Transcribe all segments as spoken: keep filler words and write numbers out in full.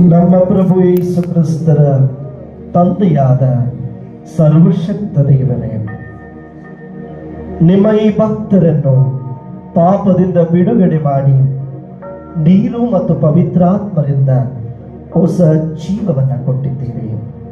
ನಮ್ಮ ಪ್ರಭು ಯೇಸು ಕ್ರಿಸ್ತರ ತಂದೆಯಾದ ಸರ್ವಶಕ್ತ ದೇವರೇ, ನಿಮ್ಮ ಈ ಭಕ್ತರನ್ನು ಪಾಪದಿಂದ ಬಿಡುಗಡೆ ಮಾಡಿ ನೀರು ಮತ್ತು ಪವಿತ್ರಾತ್ಮರಿಂದ ಹೊಸ ಜೀವವನ್ನು ಕೊಟ್ಟಿದ್ದೀರಿ.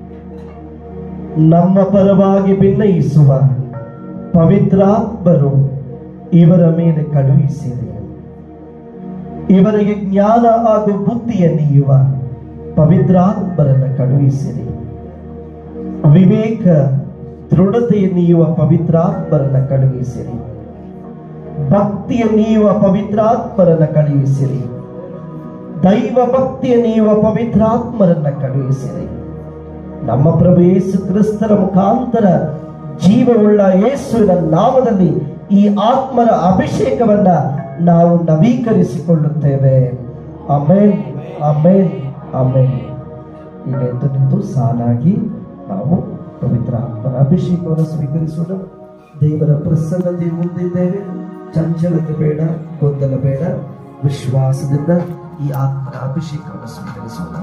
ನಮ್ಮ ಪರವಾಗಿ ಭಿನ್ನಯಿಸುವ ಪವಿತ್ರಾತ್ಮರು ಇವರ ಮೇಲೆ ಕಳುಹಿಸಿರಿ. ಇವರಿಗೆ ಜ್ಞಾನ ಹಾಗೂ ಬುದ್ಧಿಯನ್ನು ನೀಯುವ ಪವಿತ್ರಾತ್ಮರನ್ನು ಕಳುಹಿಸಿರಿ. ವಿವೇಕ ದೃಢತೆಯನ್ನು ನೀಯುವ ಪವಿತ್ರಾತ್ಮರನ್ನು ಕಳುಹಿಸಿರಿ. ಭಕ್ತಿಯನ್ನು ನೀಯುವ ಪವಿತ್ರಾತ್ಮರನ್ನು ಕಳುಹಿಸಿರಿ. ದೈವ ಭಕ್ತಿಯನ್ನು ನೀಯುವ ಪವಿತ್ರಾತ್ಮರನ್ನು ಕಳುಹಿಸಿರಿ. ನಮ್ಮ ಪ್ರಭು ಯೇಸು ಕ್ರಿಸ್ತರ ಮುಖಾಂತರ ಜೀವವುಳ್ಳ ಯೇಸುವಿನ ನಾಮದಲ್ಲಿ ಈ ಆತ್ಮರ ಅಭಿಷೇಕವನ್ನ ನಾವು ನವೀಕರಿಸಿಕೊಳ್ಳುತ್ತೇವೆ. Amen, amen, amen. ಈಗ ಎದ್ದು ನಿಂತು ಸಾಲಾಗಿ ನಾವು ಪವಿತ್ರ ಆತ್ಮರ ಅಭಿಷೇಕವನ್ನು ಸ್ವೀಕರಿಸೋಣ. ದೇವರ ಪ್ರಸನ್ನತೆ ಮುಂದಿದ್ದೇವೆ. ಚಂಚಲತೆ ಬೇಡ, ಗೊಂದಲ ಬೇಡ, ವಿಶ್ವಾಸದಿಂದ ಈ ಆತ್ಮರ ಅಭಿಷೇಕವನ್ನು ಸ್ವೀಕರಿಸೋಣ.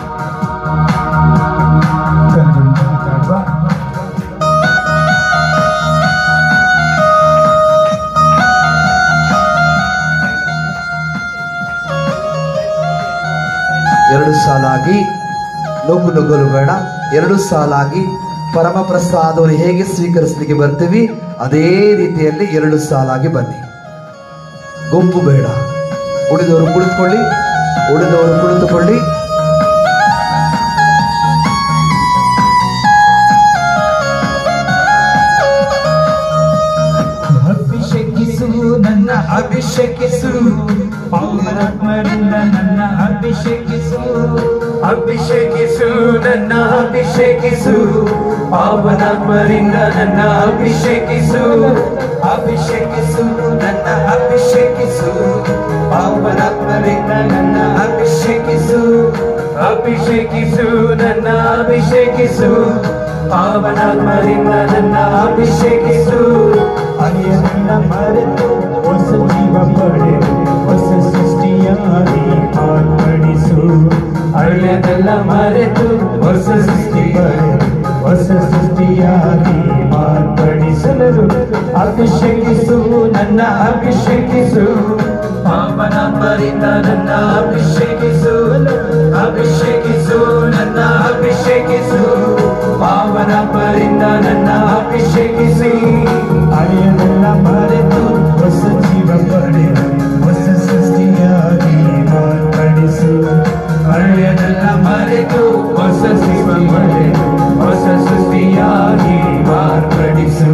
ಎರಡು ಸಾಲಾಗಿ ನುಗ್ಗು ನುಗ್ಗಲು ಬೇಡ. ಎರಡು ಸಾಲಾಗಿ ಪರಮ ಪ್ರಸಾದವನ್ನು ಹೇಗೆ ಸ್ವೀಕರಿಸಲಿಕ್ಕೆ ಬರ್ತೀವಿ ಅದೇ ರೀತಿಯಲ್ಲಿ ಎರಡು ಸಾಲಾಗಿ ಬನ್ನಿ. ಗುಂಪು ಬೇಡ. ಉಳಿದವರು ಕುಳಿತುಕೊಳ್ಳಿ, ಉಳಿದವರು ಕುಳಿತುಕೊಳ್ಳಿ. ಅಭಿಷೇಕಿಸು ನನ್ನ ಅಭಿಷೇಕಿಸು, ಪವಿತ್ರಾತ್ಮರಿಂದ ನನ್ನ ಅಭಿಷೇಕಿಸು. ಅಭಿಷೇಕಿಸು ನನ್ನ ಅಭಿಷೇಕಿಸು, ಪಾವನಾತ್ಮರಿಂದ ನನ್ನ ಅಭಿಷೇಕಿಸು. ಅಭಿಷೇಕಿಸು ನನ್ನ ಅಭಿಷೇಕಿಸು, ಪಾವನಾತ್ಮರಿಂದ ನನ್ನ ಅಭಿಷೇಕಿಸು. ಅಭಿಷೇಕಿಸು ನನ್ನ ಅಭಿಷೇಕಿಸು, ಪಾವನಾತ್ಮರಿಂದ ನನ್ನ ಅಭಿಷೇಕಿಸು. ಅರಿಯನ್ನ ಮರೆತು ಹೊಸ ಜೀವ ಪಡೆದು ಹೊಸ ಸೃಷ್ಟಿಯಾಗಿ ಮಾರ್ಪಡಿಸು. ಹಳೆಯದೆಲ್ಲ ಮರೆತು ಹೊಸ ಸೃಷ್ಟಿ ಪಡೆದು ಹೊಸ ಸೃಷ್ಟಿಯಾಗಿ ಮಾರ್ಪಡಿಸಲು ಅಭಿಷೇಕಿಸು ನನ್ನ ಅಭಿಷೇಕಿಸು, ಪಾವನಾತ್ಮರಿಂದ ನನ್ನ ಅಭಿಷೇಕಿಸು. ಅಭಿಷೇಕಿಸು ನನ್ನ ಅಭಿಷೇಕಿಸು, ಪಾವನಾತ್ಮರಿಂದ ನನ್ನ ಅಭಿಷೇಕಿಸಿ. ಹಳೆಯದೆಲ್ಲ ಮರೆತು ಹೊಸ ಜೀವ ಪಡೆದು ಹೊಸ ಸೃಷ್ಟಿಯಾಗಿ ಮಾರ್ಪಡಿಸು. ಹಳೆಯದೆಲ್ಲ ಮರೆತು ಹೊಸ ಜೀವ ಪಡೆದು ಹೊಸ ಸೃಷ್ಟಿಯಾಗಿ ಮಾರ್ಪಡಿಸು.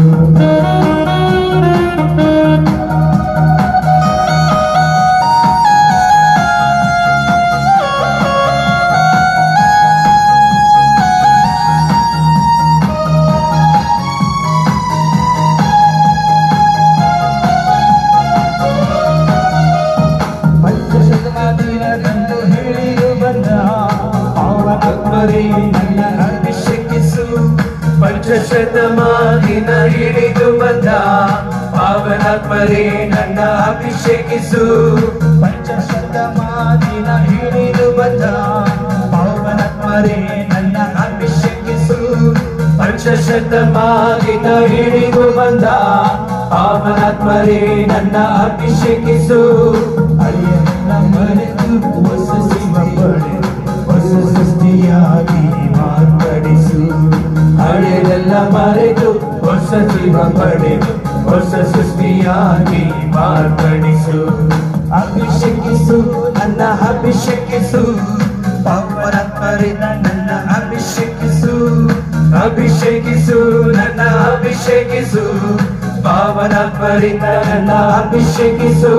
ನನ್ನ ಅಭಿಷೇಕಿಸು. ಪಂಚಶತಮಾನಿನ ಹಿಡಿದು ಬಂದ ಪಾವನಾತ್ಮರೇ ನನ್ನ ಅಭಿಷೇಕಿಸು. ಪಂಚಶತಮಾನಿನ ಹಿಡಿದು ಬಂದ ಪಾವನಾತ್ಮರೇ ನನ್ನ ಅಭಿಷೇಕಿಸು. ಪಂಚಶತಮಾನಿನ ಹಿಡಿದು ಬಂದ ಪಾವನಾತ್ಮರೇ ನನ್ನ ಅಭಿಷೇಕಿಸು. ಅರಿಯನ್ನ ಮರೆತು ಹೊಸ ಜೀವ ಪಡೆದು ಹೊಸ ಸೃಷ್ಟಿಯಾಗಿ ಮಾರ್ಪಡಿಸು. ಹಳೆಯದೆಲ್ಲ ಮರೆತು ಹೊಸ ಜೀವ ಪಡೆದು ಹೊಸ ಸೃಷ್ಟಿಯಾಗಿ ಮಾರ್ಪಡಿಸು. ಅಭಿಷೇಕಿಸು ನನ್ನ ಅಭಿಷೇಕಿಸು, ಪಾವನಾತ್ಮರಿಂದ ನನ್ನ ಅಭಿಷೇಕಿಸು. ಅಭಿಷೇಕಿಸು ನನ್ನ ಅಭಿಷೇಕಿಸು, ಪಾವನಾತ್ಮರಿಂದ ನನ್ನ ಅಭಿಷೇಕಿಸು.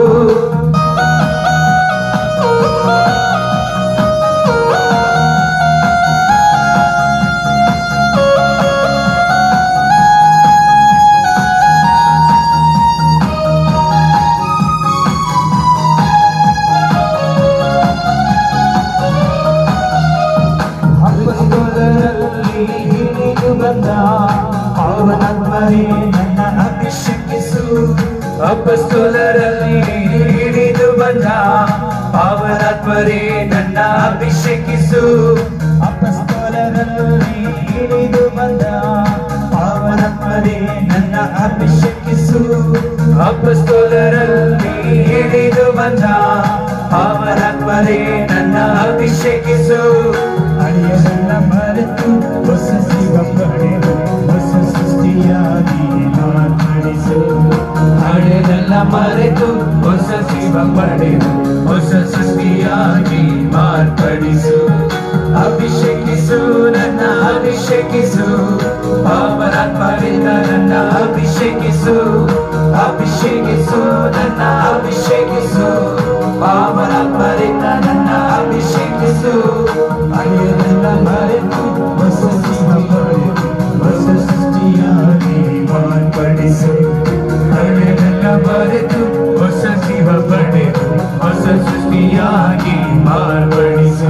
ಪಾವನಾತ್ಮರೇ ನನ್ನ ಅಭಿಷೇಕಿಸು. ಅಪೊಸ್ತಲರಲ್ಲಿ ಹಿಡಿದು ಬಂದ ಪಾವನಾತ್ಮರೇ ನನ್ನ ಅಭಿಷೇಕಿಸು ಅಪಸ್ತೋಲರಲ್ಲಿ ಇಳಿದು ಬಂದ ಪಾವನಾತ್ಮರೇ ನನ್ನ ಅಭಿಷೇಕಿಸು ಅಪಸ್ತೋಲರಲ್ಲಿ ಇಳಿದು ಬಂದ ಪಾವನಾತ್ಮರೇ ನನ್ನ ಅಭಿಷೇಕಿಸು ಅಳಿಯದೆಲ್ಲ ಮರೆತು ಹೊಸ ಶಿವ ಪಡೆದು ಹೊಸ ಸೃಷ್ಟಿಯಾಗಿ ಮಾರ್ಪಡಿಸು ಹಳೆದೆಲ್ಲ ಮರೆತು ಹೊಸ ಶಿವ ಪಡೆದು ಹೊಸ ಸೃಷ್ಟಿಯಾಗಿ ಮಾರ್ಪಡಿಸು ಅಭಿಷೇಕಿಸು ನನ್ನ ಅಭಿಷೇಕಿಸು ಪಾವನಾತ್ಮರಿಂದ ನನ್ನ ಅಭಿಷೇಕಿಸು ಅಭಿಷೇಕಿಸು ನನ್ನ ಅಭಿಷೇಕಿಸು ಪಾವನಾತ್ಮರಿಂದ ನನ್ನ ಅಭಿಷೇಕಿಸು ಅಳಿಯದೆಲ್ಲ ಮರೆತು ಹೊಸ ಶಿವ ಪಡೆದು ಹೊಸ ಸೃಷ್ಟಿಯಾಗಿ ಮಾರ್ಪಡಿಸು ಹಳೆದೆಲ್ಲ ಮರೆತು ಹೊಸ ಶಿವ ಪಡೆದು ಹೊಸ ಸೃಷ್ಟಿಯಾಗಿ ಮಾರ್ಪಡಿಸು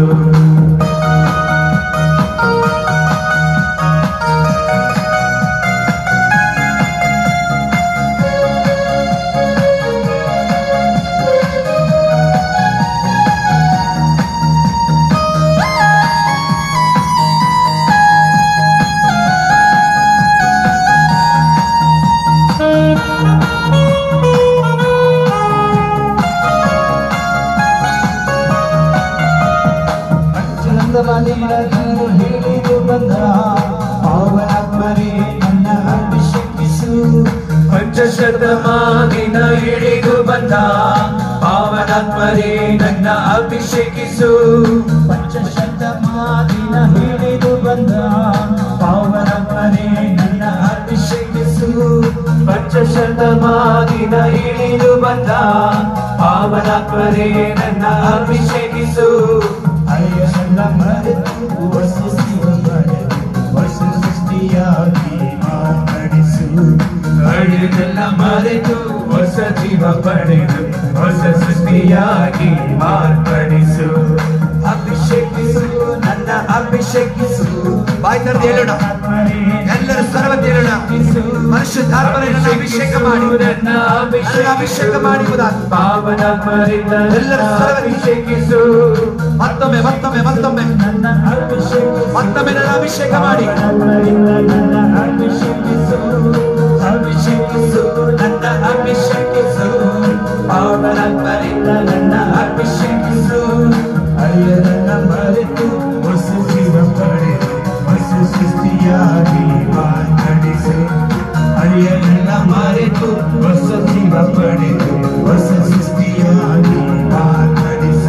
ಹೇಳಿದು ಬಂದ ಪಾವನಾತ್ಮರೇ ನನ್ನ ಅಭಿಷೇಕಿಸು ಪಂಚಶತಮಾದಿನ ಹಿಡಿದು ಬಂದ ಪಾವನಾತ್ಮರೇ ನನ್ನ ಅಭಿಷೇಕಿಸು ಪಂಚಶತಮಾದಿನ ಹಿಡಿದು ಬಂದ ಪಾವನಾತ್ಮರೇ ನನ್ನ ಅಭಿಷೇಕಿಸು ಪಂಚಶತಮಾದಿನ ಹಿಡಿದು ಬಂದ ಪಾವನಾತ್ಮರೇ ನನ್ನ ಅಭಿಷೇಕಿಸು ಅಳಿಯದೆಲ್ಲ ಮರೆತು ಹೊಸ ಶಿವ ಪಡೆದು ಹೊಸ ಸೃಷ್ಟಿಯಾಗಿ ಮಾರ್ಪಡಿಸು ಅಳಿಯದೆಲ್ಲ ಮರೆತು ಹೊಸ ಜೀವ ಪಡೆದು ಹೊಸ ಸೃಷ್ಟಿಯಾಗಿ ಮಾರ್ಪಡಿಸು ಅಭಿಷೇಕಿಸು ನನ್ನ ಅಭಿಷೇಕಿಸು ಬಾಯಿ ತೆರೆದು ಹೇಳೋಣ ಎಲ್ಲರೂ ಸರ್ವತಿ ಹೇಳೋಣ ಪರಿಶುದ್ಧಾತ್ಮರನ್ನು ಅಭಿಷೇಕ ಮಾಡಿ ನನ್ನ ಅಭಿಷೇಕ ಮಾಡಿ ಪಾವನಾತ್ಮರಿಂದ ಎಲ್ಲರೂ ಸರ್ವತಿ ಅಭಿಷೇಕಿಸು ಮತ್ತೊಮ್ಮೆ ಮತ್ತೊಮ್ಮೆ ಮತ್ತೊಮ್ಮೆ ನನ್ನ ಅಭಿಷೇಕ ಮತ್ತೊಮ್ಮೆ ನನ್ನ ಅಭಿಷೇಕ ಮಾಡಿ ನನ್ನ ಅಭಿಷೇಕಿಸು ಅಭಿಷೇಕಿಸು ನನ್ನ ಅಭಿಷೇಕಿಸು ಪಾವನಾತ್ಮರಿಂದ ನನ್ನ ಅಭಿಷೇಕಿಸು ಅಳಿಯದೆಲ್ಲ ಮರೆತು ಹೊಸ ಜೀವ ಪಡೆದು ಹೊಸ ಸೃಷ್ಟಿಯಾಗಿ ಮಾರ್ಪಡಿಸು ಅಳಿಯದೆಲ್ಲ ಮರೆತು ಹೊಸ ಜೀವ ಪಡೆದು ಹೊಸ ಸೃಷ್ಟಿಯಾಗಿ ಮಾರ್ಪಡಿಸು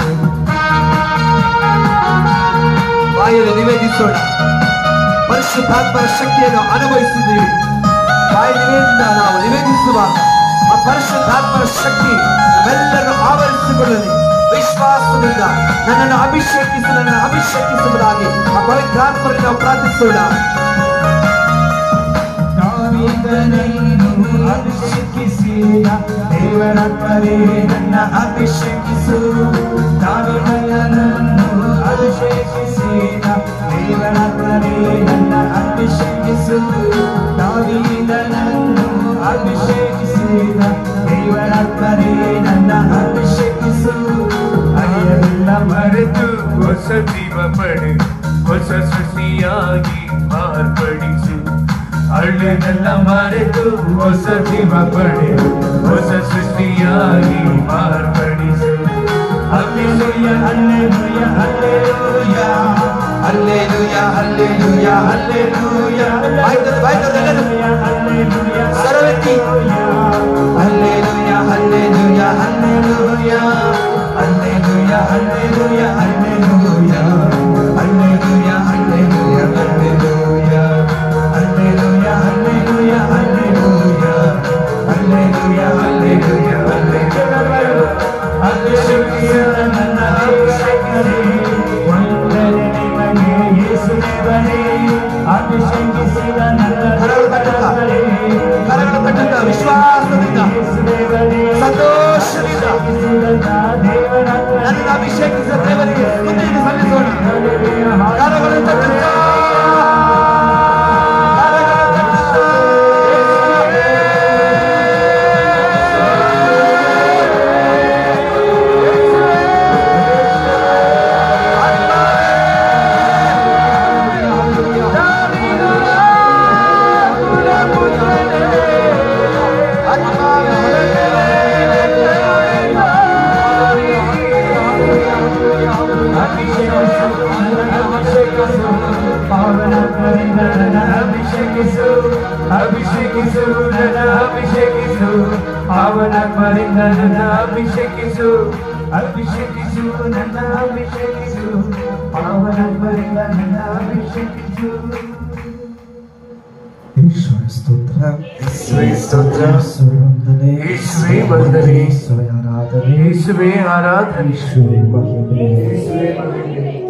ಬಾಯಲ್ಲಿ ನಿವೇದಿಸೋಣ ಪರಿಶುದ್ಧಾತ್ಮರ ಶಕ್ತಿಯನ್ನು ಅನುಭವಿಸಿದ್ದೀವಿ ಬಾಯಿ ನಿವೇದಿತ ನಾವು ನಿವೇದಿಸುವಾಗ ಆ ಪರಿಶುದ್ಧಾತ್ಮರ ಶಕ್ತಿ ನಮ್ಮೆಲ್ಲರೂ ಆವರಿಸಿಕೊಳ್ಳಲಿ ವಿಶ್ವಾಸದಿಂದ ನನ್ನನ್ನು ಅಭಿಷೇಕಿಸಿ ನನ್ನನ್ನು ಅಭಿಷೇಕಿಸುವುದಾಗಿ ಆ ಪವಿತ್ರಾತ್ಮರಿಗೆ ನಾವು ಪ್ರಾರ್ಥಿಸೋಣ ಅಭಿಷೇಕಿಸಿದ ದೇವರಾತ್ಮರೇ ನನ್ನ ಅಭಿಷೇಕಿಸು ದಾವಿದನನ್ನು ಅಭಿಷೇಕಿಸಿದ ದೇವರಾತ್ಮರೇ ನನ್ನ ಅಭಿಷೇಕಿಸು ದಾವಿದನನ್ನು ಅಭಿಷೇಕಿಸಿದ ದೇವರಾತ್ಮರೇ ನನ್ನ ಅಭಿಷೇಕಿಸು ಅಳಿಯದೆಲ್ಲ ಮರೆತು ಹೊಸ ಜೀವ ಪಡೆದು ಹೊಸ ಸೃಷ್ಟಿಯಾಗಿ ಮಾರ್ಪಡಿಸು ಹಳೆದೆಲ್ಲ ಮರೆತು ಹೊಸ ಜೀವ ಪಡೆದು ಹೊಸ ಸೃಷ್ಟಿಯಾಗಿ ಮಾರ್ಪಡಿಸು hallelujah hallelujah hallelujah hallelujah hallelujah hallelujah ಬಾಯ್ತದೆ ಬಾಯ್ತದೆ ಹಲ್ಲೆಲೂಯಾ ಸರ್ವತಿ hallelujah hallelujah hallelujah hallelujah hallelujah hallelujah hallelujah hallelujah hallelujah hallelujah hallelujah hallelujah hallelujah hallelujah hallelujah ನನ್ನ ಅಭಿಷೇಕರೇ ವಂದನೆ ನಿಮಗೆ ಯೇಸು ದೇವರೇ ಅಭಿಷೇಕಿಸಿದ ನನ್ನ ಕರಗಳು ತಟ್ಟುತ್ತಾ ಕರಗಳು ತಟ್ಟುತ್ತಾ ವಿಶ್ವಾಸದಿಂದ ಸಂತೋಷದಿಂದ ನನ್ನನ್ನು ಅಭಿಷೇಕಿಸಿದ ದೇವರಿಗೆ ಸ್ತುತಿಯನ್ನು ಸಲ್ಲಿಸೋಣ ಕರಗಳು ತಟ್ಟುತ್ತಾ Yes. ಪಾವನಾತ್ಮರಿಂದ ನನ್ನ ಅಭಿಷೇಕಿಸು ಅಭಿಷೇಕಿಸು ನನ್ನ ಅಭಿಷೇಕಿಸು ಪಾವನಾತ್ಮರಿಂದ ನನ್ನ ಅಭಿಷೇಕಿಸು ಈಶ್ವರ ಸ್ತೋತ್ರ ಯೇಸುವೇ ಸ್ತೋತ್ರ ಯೇಸುವೇ ವಂದನೆ ಯೇಸುವೇ ವಂದನೆ ಯೇಸುವೇ ಆರಾಧನೆ ಯೇಸುವೇ ಆರಾಧನೆ ಯೇಸುವೇ ಮಹಿಮೆ ಯೇಸುವೇ ಮಹಿಮೆ